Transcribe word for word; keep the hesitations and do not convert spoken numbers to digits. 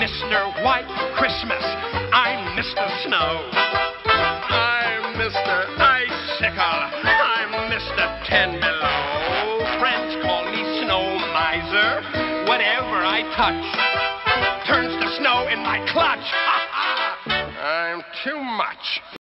Mister White Christmas. I'm Mister Snow. I'm Mister Icicle. I'm Mister Ten Below. Friends call me Snow Miser. Whatever I touch turns to snow in my clutch. Ha ha! I'm too much.